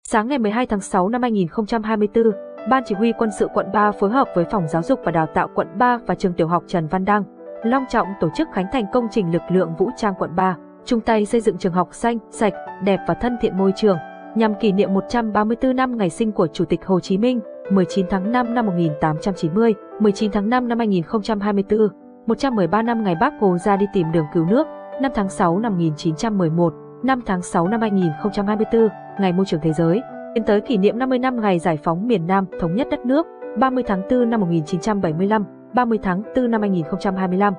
Sáng ngày 12 tháng 6 năm 2024, Ban Chỉ huy Quân sự quận 3 phối hợp với Phòng Giáo dục và Đào tạo quận 3 và Trường Tiểu học Trần Văn Đăng long trọng tổ chức khánh thành công trình lực lượng vũ trang quận 3, chung tay xây dựng trường học xanh, sạch, đẹp và thân thiện môi trường, nhằm kỷ niệm 134 năm ngày sinh của Chủ tịch Hồ Chí Minh, 19 tháng 5 năm 1890, 19 tháng 5 năm 2024, 113 năm ngày Bác Hồ ra đi tìm đường cứu nước, 5 tháng 6 năm 1911, 5 tháng 6 năm 2024, Ngày Môi trường Thế giới, tiến tới kỷ niệm 50 năm ngày giải phóng miền Nam thống nhất đất nước, 30 tháng 4 năm 1975, 30 tháng 4 năm 2025.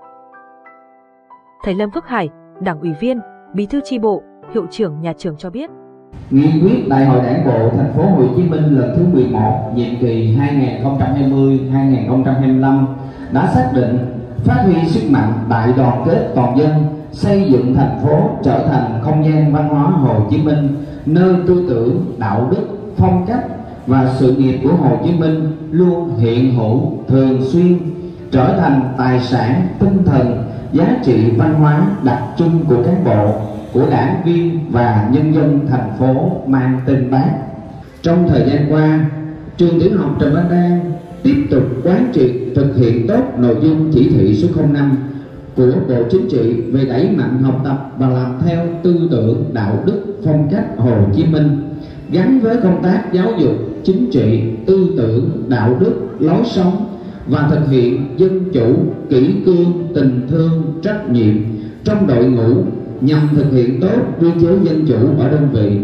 Thầy Lâm Phước Hải, Đảng ủy viên, Bí thư chi bộ, Hiệu trưởng nhà trường cho biết. Nghị quyết Đại hội Đảng bộ Thành phố Hồ Chí Minh lần thứ 11, nhiệm kỳ 2020-2025 đã xác định phát huy sức mạnh đại đoàn kết toàn dân, xây dựng thành phố trở thành không gian văn hóa Hồ Chí Minh, nơi tư tưởng, đạo đức, phong cách và sự nghiệp của Hồ Chí Minh luôn hiện hữu, thường xuyên, trở thành tài sản tinh thần, giá trị văn hóa đặc trưng của cán bộ, của đảng viên và nhân dân thành phố mang tên Bác. Trong thời gian qua, trường tiểu học Trần Văn Đăng tiếp tục quán triệt thực hiện tốt nội dung chỉ thị số 05 của Bộ Chính trị về đẩy mạnh học tập và làm theo tư tưởng, đạo đức, phong cách Hồ Chí Minh, gắn với công tác giáo dục chính trị, tư tưởng, đạo đức, lối sống và thực hiện dân chủ, kỷ cương, tình thương, trách nhiệm trong đội ngũ nhằm thực hiện tốt quy chế dân chủ ở đơn vị.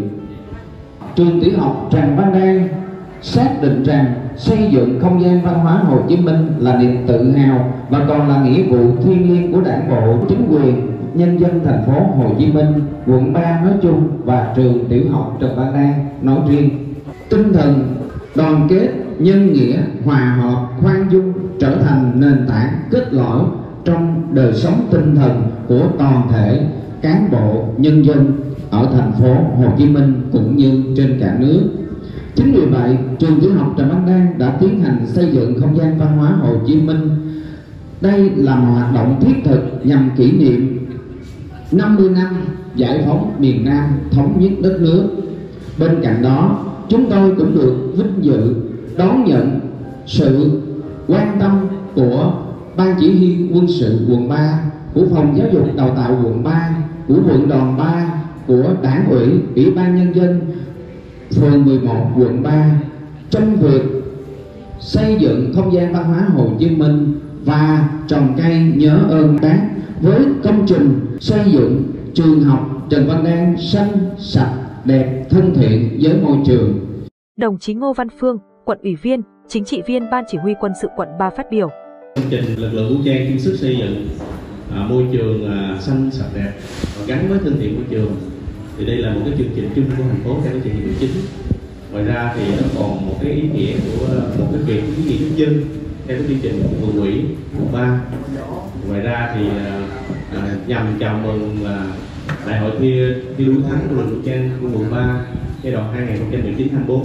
Trường tiểu học Trần Văn Đăng xác định rằng xây dựng không gian văn hóa Hồ Chí Minh là niềm tự hào và còn là nghĩa vụ thiêng liêng của Đảng bộ, chính quyền, nhân dân thành phố Hồ Chí Minh, quận 3 nói chung và trường tiểu học Trần Văn Đăng nói riêng. Tinh thần đoàn kết, nhân nghĩa, hòa hợp, khoan dung trở thành nền tảng kết lõi trong đời sống tinh thần của toàn thể cán bộ, nhân dân ở thành phố Hồ Chí Minh cũng như trên cả nước. Chính vì vậy, trường tiểu học Trần Văn Đăng đã tiến hành xây dựng không gian văn hóa Hồ Chí Minh. Đây là một hoạt động thiết thực nhằm kỷ niệm 50 năm giải phóng miền Nam, thống nhất đất nước. Bên cạnh đó, chúng tôi cũng được vinh dự đón nhận sự quan tâm của Ban Chỉ huy Quân sự quận 3, của Phòng Giáo dục Đào tạo quận 3, của quận đoàn 3, của Đảng ủy, Ủy ban Nhân dân phường 11 quận 3 trong việc xây dựng không gian văn hóa Hồ Chí Minh và trồng cây nhớ ơn Bác với công trình xây dựng trường học Trần Văn Đăng xanh, sạch, đẹp, thân thiện với môi trường. Đồng chí Ngô Văn Phương, quận ủy viên, chính trị viên Ban Chỉ huy Quân sự quận 3 phát biểu. Chương trình lực lượng vũ trang chung sức xây dựng môi trường xanh, sạch, đẹp và gắn với thân thiện môi trường. Thì đây là một cái chương trình chung của thành phố theo cái chỉ thị 19. Ngoài ra thì nó còn một cái ý nghĩa của một cái việc ý nghĩa giúp dân theo cái chương trình của quận ủy quận 3. Ngoài ra thì nhằm chào mừng đại hội thi đua thắng của lực lượng vũ trang của quận 3 giai đoạn 2019-24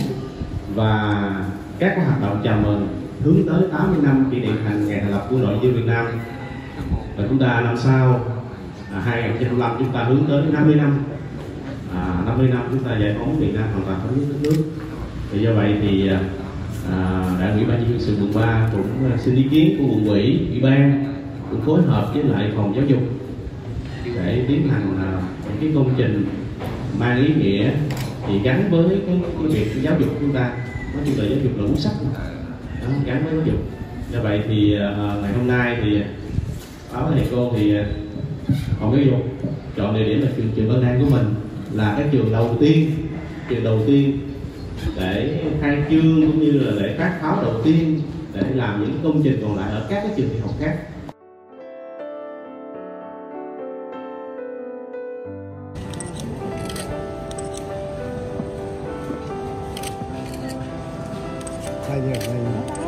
và các hoạt động chào mừng hướng tới 80 năm kỷ niệm ngày thành lập Quân đội Nhân dân Việt Nam. Và chúng ta năm sau 2025 chúng ta hướng tới 50 năm. 50 năm chúng ta giải phóng miền Nam hoàn toàn thống nhất đất nước. Thì do vậy thì Đảng ủy Ban Chỉ huy Quân sự quận 3 cũng xin ý kiến của quận ủy, ủy ban cũng phối hợp với lại phòng giáo dục để tiến hành những cái công trình mang ý nghĩa thì gắn với cái việc giáo dục của chúng ta. Nói chung là giáo dục là cuốn sách gắn với giáo dục. Do vậy thì ngày hôm nay thì báo thầy cô thì phòng giáo dục chọn địa điểm là trường Văn Đăng của mình là cái trường đầu tiên để khai trương cũng như là để phát pháo đầu tiên để làm những công trình còn lại ở các cái trường tiểu học khác. Đây